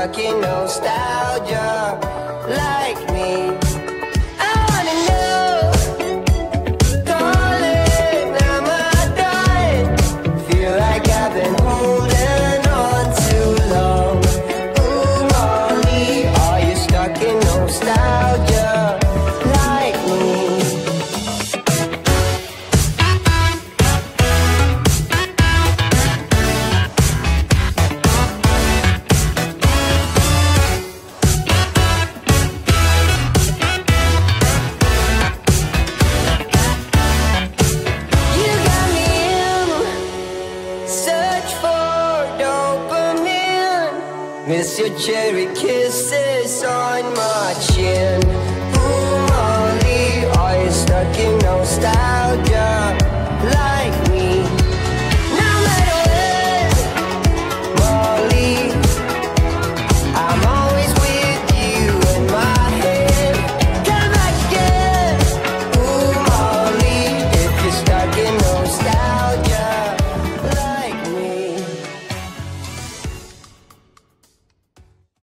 stuck in nostalgia like me? I wanna know, darling, am I dying? Feel like I've been holding on too long. Ooh, Molly, are you stuck in nostalgia like me? Miss your cherry kisses on my cheek.